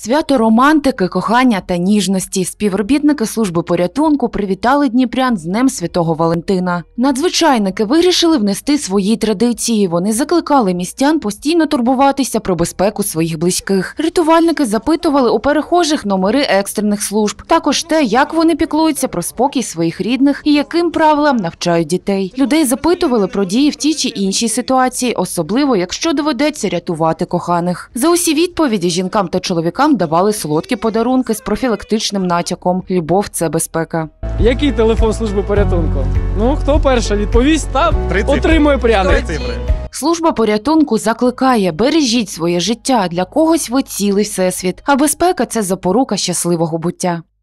Свято романтики, кохання та ніжності. Співробітники служби порятунку привітали дніпрян з Днем Святого Валентина. Надзвичайники вирішили внести свої традиції. Вони закликали містян постійно турбуватися про безпеку своїх близьких. Рятувальники запитували у перехожих номери екстрених служб. Також те, як вони піклуються про спокій своїх рідних і яким правилам навчають дітей. Людей запитували про дії в тій чи іншій ситуації, особливо, якщо доведеться рятувати коханих. За усі відповіді жінкам та чоловікам давали солодкі подарунки з профілактичним натяком «Любов – це безпека». Який телефон служби порятунку? Ну, хто перший відповість, та отримує пряник. Служба порятунку закликає: бережіть своє життя, для когось ви цілий всесвіт, а безпека – це запорука щасливого буття.